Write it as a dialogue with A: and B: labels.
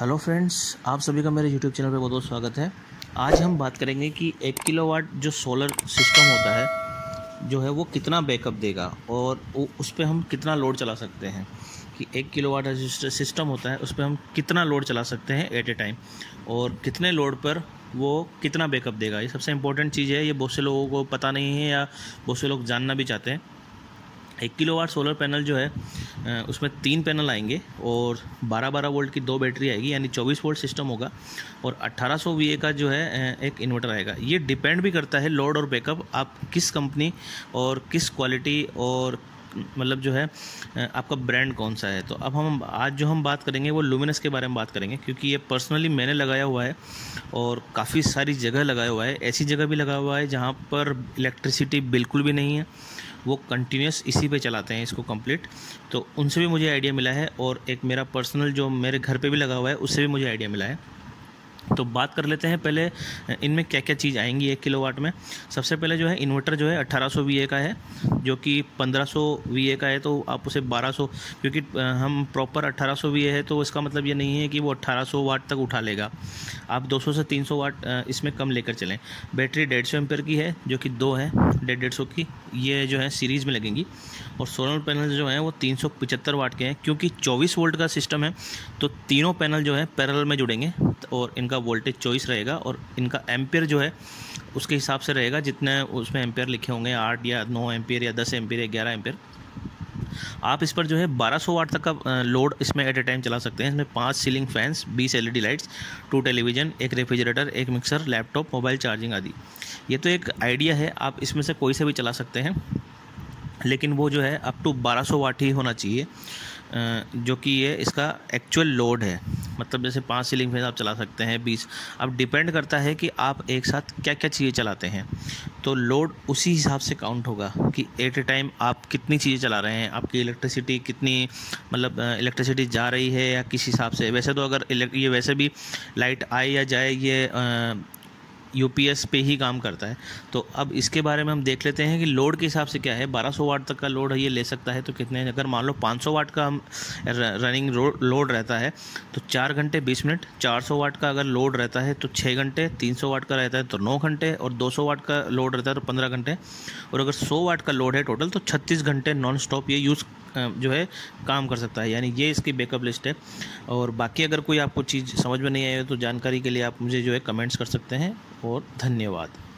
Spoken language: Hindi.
A: हेलो फ्रेंड्स, आप सभी का मेरे यूट्यूब चैनल पे बहुत बहुत स्वागत है। आज हम बात करेंगे कि 1 किलोवाट जो सोलर सिस्टम होता है जो है वो कितना बैकअप देगा और उस पर हम कितना लोड चला सकते हैं। कि 1 किलोवाट सिस्टम होता है उस पर हम कितना लोड चला सकते हैं एट ए टाइम और कितने लोड पर वो कितना बैकअप देगा। ये सबसे इम्पोर्टेंट चीज़ है। ये बहुत से लोगों को पता नहीं है या बहुत से लोग जानना भी चाहते हैं। 1 किलोवाट सोलर पैनल जो है उसमें 3 पैनल आएंगे और 12-12 वोल्ट की 2 बैटरी आएगी, यानी 24 वोल्ट सिस्टम होगा और 1800 VA का जो है एक इन्वर्टर आएगा। ये डिपेंड भी करता है लोड और बैकअप आप किस कंपनी और किस क्वालिटी और मतलब जो है आपका ब्रांड कौन सा है। तो अब हम आज जो हम बात करेंगे वो लुमिनस के बारे में बात करेंगे, क्योंकि ये पर्सनली मैंने लगाया हुआ है और काफ़ी सारी जगह लगाया हुआ है। ऐसी जगह भी लगा हुआ है जहाँ पर इलेक्ट्रिसिटी बिल्कुल भी नहीं है, वो कंटिन्यूस इसी पे चलाते हैं इसको कंप्लीट। तो उनसे भी मुझे आइडिया मिला है और एक मेरा पर्सनल जो मेरे घर पे भी लगा हुआ है उससे भी मुझे आइडिया मिला है। तो बात कर लेते हैं पहले इनमें क्या क्या चीज़ आएंगी 1 किलोवाट में। सबसे पहले जो है इन्वर्टर जो है 1800 VA का है, जो कि 1500 VA का है। तो आप उसे 1200, क्योंकि हम प्रॉपर 1800 VA है तो इसका मतलब ये नहीं है कि वो 1800 वाट तक उठा लेगा। आप 200 से 300 वाट इसमें कम लेकर चलें। बैटरी 150 एम्पेयर की है, जो कि 2 है 150 की, ये जो है सीरीज़ में लगेंगी। और सोलर पैनल जो हैं वो 375 वाट के हैं, क्योंकि 24 वोल्ट का सिस्टम है तो तीनों पैनल जो है पैरेलल में जुड़ेंगे और इनका वोल्टेज 24 रहेगा और इनका एम्पेयर जो है उसके हिसाब से रहेगा, जितने उसमें एम्पेयर लिखे होंगे 8 या 9 एम्पेयर या 10 एम्पेयर या 11 एम्पेयर। आप इस पर जो है 1200 वाट तक का लोड इसमें एट ए टाइम चला सकते हैं। इसमें 5 ceiling fans, 20 LED lights, 2 television, 1 refrigerator, 1 mixer, laptop, mobile charging आदि। ये तो एक आइडिया है, आप इसमें से कोई से भी चला सकते हैं, लेकिन वो जो है अप टू 1200 वाट ही होना चाहिए, जो कि ये इसका एक्चुअल लोड है। मतलब जैसे 5 सीलिंग फैन आप चला सकते हैं 20। अब डिपेंड करता है कि आप एक साथ क्या क्या चीज़ें चलाते हैं, तो लोड उसी हिसाब से काउंट होगा कि एट ए टाइम आप कितनी चीज़ें चला रहे हैं, आपकी इलेक्ट्रिसिटी कितनी, मतलब इलेक्ट्रिसिटी जा रही है या किस हिसाब से। वैसे तो अगर ये वैसे भी लाइट आए या जाए ये UPS पे ही काम करता है। तो अब इसके बारे में हम देख लेते हैं कि लोड के हिसाब से क्या है। 1200 वाट तक का लोड ये ले सकता है तो कितने, अगर मान लो 500 वाट का हम रनिंग लोड रहता है तो 4 घंटे 20 मिनट। 400 वाट का अगर लोड रहता है तो 6 घंटे। 300 वाट का रहता है तो 9 घंटे और 200 वाट का लोड रहता है तो 15 घंटे। और अगर 100 वाट का लोड है टोटल तो 36 घंटे नॉन स्टॉप ये यूज़ जो है काम कर सकता है। यानी ये इसकी बैकअप लिस्ट है। और बाकी अगर कोई आपको चीज़ समझ में नहीं आई तो जानकारी के लिए आप मुझे जो है कमेंट्स कर सकते हैं। और धन्यवाद।